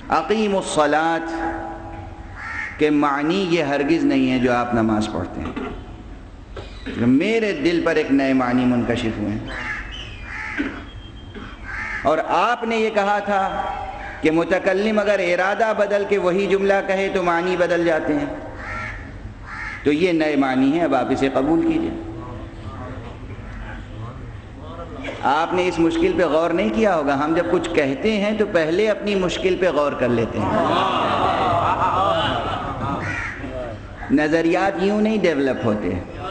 اقیم الصلاۃ کے معنی یہ ہرگز نہیں ہے جو آپ نماز پڑھتے ہیں. میرے دل پر ایک نئے معنی منکشف ہوئے ہیں. اور آپ نے یہ کہا تھا کہ متکلم اگر ارادہ بدل کے وہی جملہ کہے تو معنی بدل جاتے ہیں. تو یہ نئے معنی ہیں، اب آپ اسے قبول کیجئے. آپ نے اس مشکل پہ غور نہیں کیا ہوگا. ہم جب کچھ کہتے ہیں تو پہلے اپنی مشکل پہ غور کر لیتے ہیں. نظریات یوں نہیں ڈیولپ ہوتے.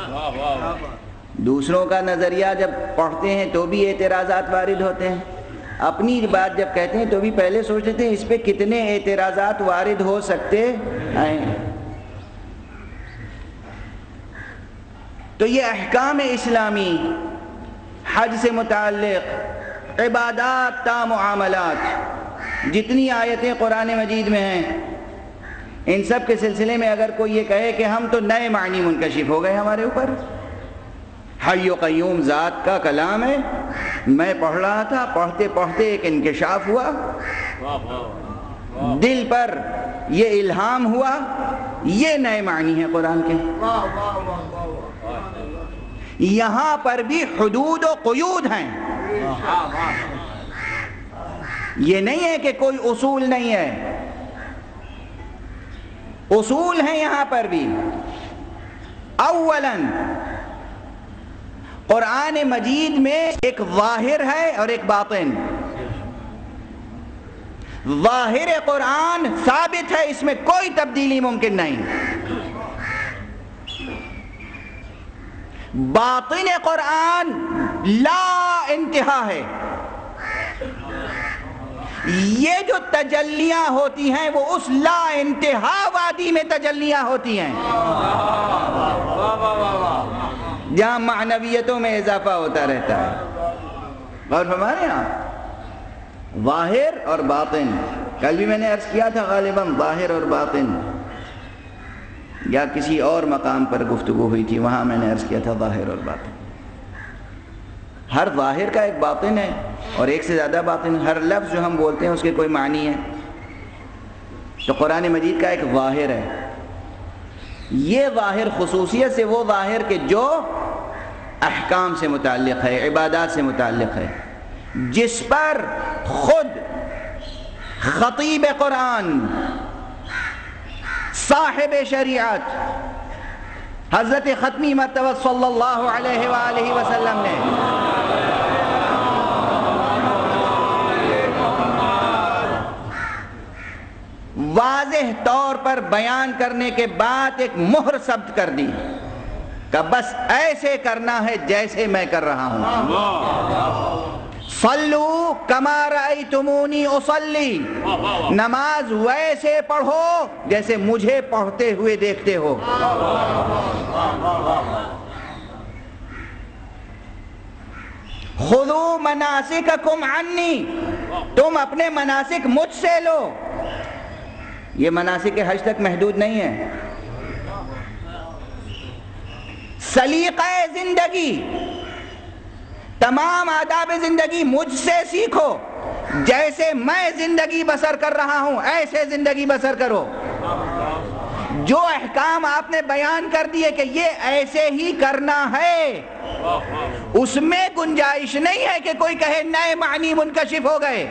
دوسروں کا نظریہ جب پڑھتے ہیں تو بھی اعتراضات وارد ہوتے ہیں. اپنی بات جب کہتے ہیں تو بھی پہلے سوچ لیتے ہیں اس پہ کتنے اعتراضات وارد ہو سکتے ہیں. تو یہ احکام اسلامی، حج سے متعلق عبادات تا معاملات، جتنی آیتیں قرآن مجید میں ہیں، ان سب کے سلسلے میں اگر کوئی یہ کہے کہ ہم تو نئے معنی منکشف ہو گئے ہمارے اوپر. حی و قیوم ذات کا کلام ہے، میں پڑھ رہا تھا، پڑھتے پڑھتے ایک انکشاف ہوا، دل پر یہ الہام ہوا، یہ نئے معنی ہیں قرآن کے. یہاں پر بھی حدود و قیود ہیں. یہ نہیں ہے کہ کوئی اصول نہیں ہے، اصول ہیں یہاں پر بھی. اولاً قرآن مجید میں ایک ظاہر ہے اور ایک باطن. ظاہر قرآن ثابت ہے، اس میں کوئی تبدیلی ممکن نہیں. باطن قرآن لا انتہا ہے. یہ جو تجلیاں ہوتی ہیں وہ اس لا انتہا وادی میں تجلیاں ہوتی ہیں جہاں معنویتوں میں اضافہ ہوتا رہتا ہے. غور فرمائیں آپ، ظاہر اور باطن. کل بھی میں نے عرض کیا تھا غالباً ظاہر اور باطن، یا کسی اور مقام پر گفتگو ہوئی تھی، وہاں میں نے عرض کیا تھا ظاہر اور باطن. ہر ظاہر کا ایک باطن ہے اور ایک سے زیادہ باطن. ہر لفظ جو ہم بولتے ہیں اس کے کوئی معنی ہے. تو قرآن مجید کا ایک ظاہر ہے. یہ ظاہر خصوصیت سے وہ ظاہر کہ جو احکام سے متعلق ہے، عبادات سے متعلق ہے، جس پر خود خطیب قرآن، صاحب شریعت حضرت ختمی مرتبہ صلی اللہ علیہ وآلہ وسلم نے واضح طور پر بیان کرنے کے بعد ایک مہر ثبت کر دی کہ بس ایسے کرنا ہے جیسے میں کر رہا ہوں. صلو کما رأیتمونی اصلی، نماز ویسے پڑھو جیسے مجھے پڑھتے ہوئے دیکھتے ہو. خذوا مناسککم عنی، تم اپنے مناسک مجھ سے لو. یہ مناسک حج تک محدود نہیں ہے. سلیقہ زندگی، تمام آداب زندگی مجھ سے سیکھو. جیسے میں زندگی بسر کر رہا ہوں ایسے زندگی بسر کرو. جو احکام آپ نے بیان کر دیے کہ یہ ایسے ہی کرنا ہے، اس میں گنجائش نہیں ہے کہ کوئی کہے نئے معنی منکشف ہو گئے.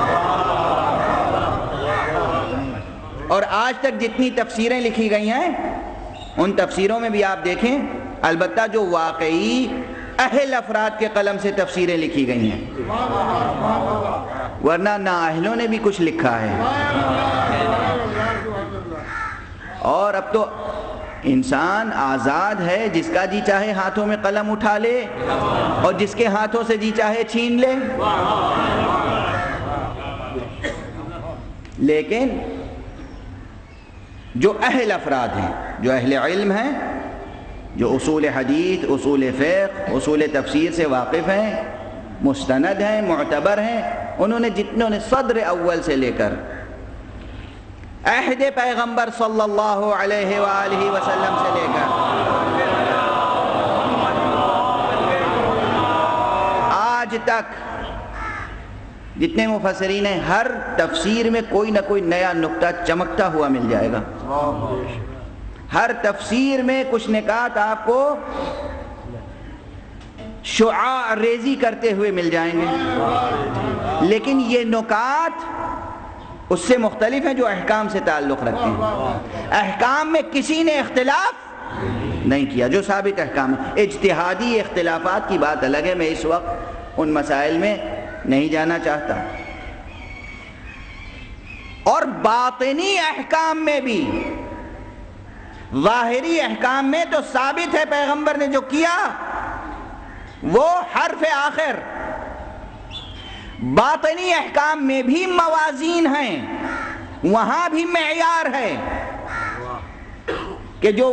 اور آج تک جتنی تفسیریں لکھی گئی ہیں ان تفسیروں میں بھی آپ دیکھیں، البتہ جو واقعی اہل افراد کے قلم سے تفسیریں لکھی گئی ہیں، ورنہ نااہلوں نے بھی کچھ لکھا ہے. اور اب تو انسان آزاد ہے، جس کا جی چاہے ہاتھوں میں قلم اٹھا لے اور جس کے ہاتھوں سے جی چاہے چھین لے. لیکن جو اہل افراد ہیں، جو اہل علم ہیں، جو اصول حدیث، اصول فقہ، اصول تفسیر سے واقف ہیں، مستند ہیں، معتبر ہیں، انہوں نے جتنوں نے صدر اول سے لے کر عہد پیغمبر صلی اللہ علیہ وآلہ وسلم سے لے کر آج تک جتنے مفسرین ہیں ہر تفسیر میں کوئی نہ کوئی نیا نقطہ چمکتا ہوا مل جائے گا، ہر تفسیر میں کچھ نکات آپ کو شعاع ریزی کرتے ہوئے مل جائیں گے، لیکن یہ نکات اس سے مختلف ہیں جو احکام سے تعلق رکھتے ہیں۔ احکام میں کسی نے اختلاف نہیں کیا، جو ثابت احکام ہے۔ اجتہادی اختلافات کی بات الگ ہے، میں اس وقت ان مسائل میں نہیں جانا چاہتا۔ اور باطنی احکام میں بھی، ظاہری احکام میں تو ثابت ہے پیغمبر نے جو کیا وہ حرف آخر، باطنی احکام میں بھی موازین ہیں، وہاں بھی معیار ہے کہ جو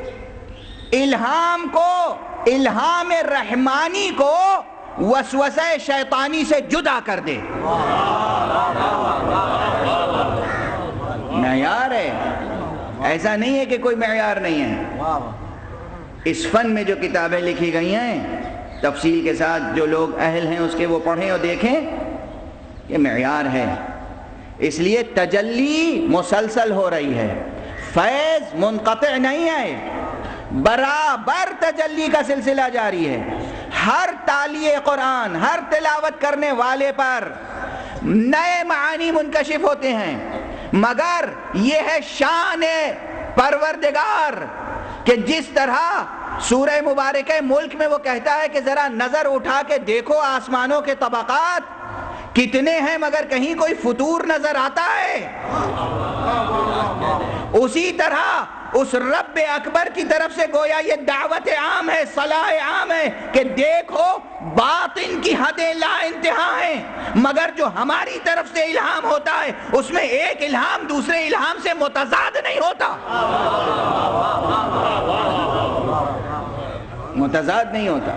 الہام کو، الہام رحمانی کو وسوسہ شیطانی سے جدا کر دے، معیار ہے۔ ایسا نہیں ہے کہ کوئی معیار نہیں ہے۔ اس فن میں جو کتابیں لکھی گئی ہیں تفصیل کے ساتھ، جو لوگ اہل ہیں اس کے وہ پڑھیں اور دیکھیں، یہ معیار ہے۔ اس لیے تجلی مسلسل ہو رہی ہے، فیض منقطع نہیں ہے، برابر تجلی کا سلسلہ جاری ہے۔ ہر تالی قرآن، ہر تلاوت کرنے والے پر نئے معانی منکشف ہوتے ہیں، مگر یہ ہے شان پروردگار کہ جس طرح سورہ مبارکہ ملک میں وہ کہتا ہے کہ ذرا نظر اٹھا کے دیکھو آسمانوں کے طبقات کتنے ہیں مگر کہیں کوئی فطور نظر آتا ہے، اسی طرح اس رب اکبر کی طرف سے گویا یہ دعوت عام ہے، صلاح عام ہے کہ دیکھو باطن کی حدیں لا انتہا ہیں، مگر جو ہماری طرف سے الہام ہوتا ہے اس میں ایک الہام دوسرے الہام سے متضاد نہیں ہوتا، متضاد نہیں ہوتا۔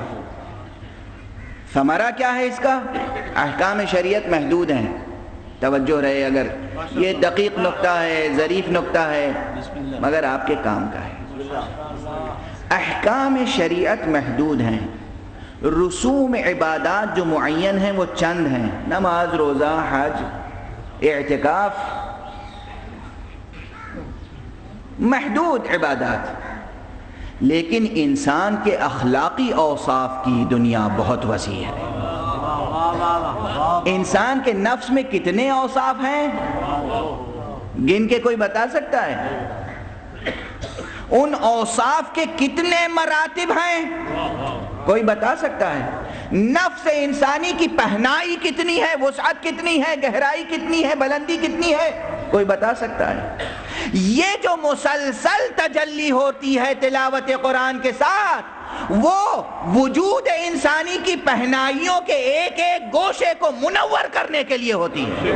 ثمرہ کیا ہے اس کا؟ احکام شریعت محدود ہیں، توجہ رہے، اگر یہ دقیق نقطہ ہے، ظریف نقطہ ہے، مگر آپ کے کام کا ہے۔ احکام شریعت محدود ہیں، رسوم عبادات جو معین ہیں وہ چند ہیں، نماز، روزہ، حج، اعتکاف، محدود عبادات، لیکن انسان کے اخلاقی اوصاف کی دنیا بہت وسیع ہے۔ انسان کے نفس میں کتنے اوصاف ہیں گن کے کوئی بتا سکتا ہے؟ ان اوصاف کے کتنے مراتب ہیں کوئی بتا سکتا ہے؟ نفس انسانی کی پہنائی کتنی ہے، وسعت کتنی ہے، گہرائی کتنی ہے، بلندی کتنی ہے، کوئی بتا سکتا ہے؟ یہ جو مسلسل تجلی ہوتی ہے تلاوت قرآن کے ساتھ، وہ وجود انسانی کی پہنائیوں کے ایک ایک گوشے کو منور کرنے کے لیے ہوتی ہے۔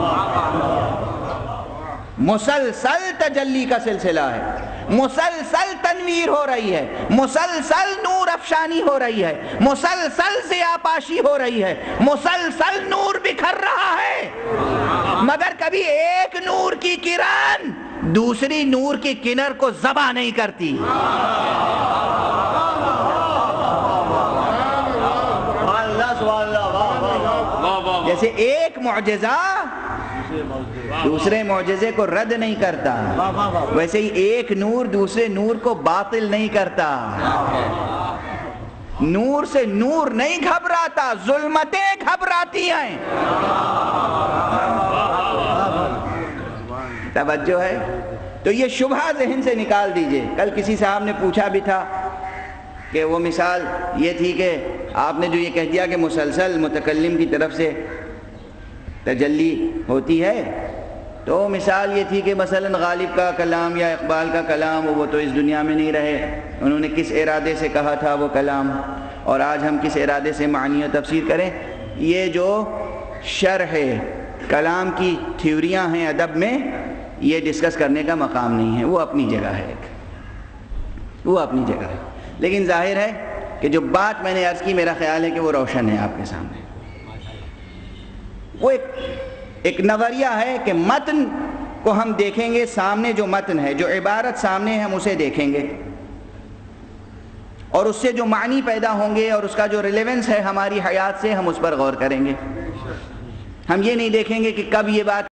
مسلسل تجلی کا سلسلہ ہے، مسلسل تنویر ہو رہی ہے، مسلسل نور افشانی ہو رہی ہے، مسلسل ضیاء پاشی ہو رہی ہے، مسلسل نور بکھر رہا ہے، مگر کبھی ایک نور کی کرن دوسری نور کی کنر کو ذبح نہیں کرتی۔ جیسے ایک معجزہ دوسرے معجزے کو رد نہیں کرتا، ویسے ہی ایک نور دوسرے نور کو باطل نہیں کرتا۔ نور سے نور نہیں گھبراتا، ظلمتیں گھبراتی ہیں۔ توجہ ہے؟ تو یہ شبہ ذہن سے نکال دیجئے۔ کل کسی صاحب نے پوچھا بھی تھا کہ وہ مثال یہ تھی کہ آپ نے جو یہ کہہ دیا کہ مسلسل متکلم کی طرف سے تجلی ہوتی ہے، تو مثال یہ تھی کہ مثلا غالب کا کلام یا اقبال کا کلام وہ تو اس دنیا میں نہیں رہے، انہوں نے کس ارادے سے کہا تھا وہ کلام، اور آج ہم کس ارادے سے معنی و تفسیر کریں۔ یہ جو شرح کلام کی تھیوریاں ہیں ادب میں، یہ ڈسکس کرنے کا مقام نہیں ہے، وہ اپنی جگہ ہے، وہ اپنی جگہ ہے، لیکن ظاہر ہے کہ جو بات میں نے عرض کی میرا خیال ہے کہ وہ روشن ہے آپ کے سامنے۔ وہ ایک نظریہ ہے کہ متن کو ہم دیکھیں گے، سامنے جو متن ہے، جو عبارت سامنے ہے، ہم اسے دیکھیں گے، اور اس سے جو معنی پیدا ہوں گے اور اس کا جو ریلیونس ہے ہماری حیات سے، ہم اس پر غور کریں گے۔ ہم یہ نہیں دیکھیں گے کہ کب یہ بات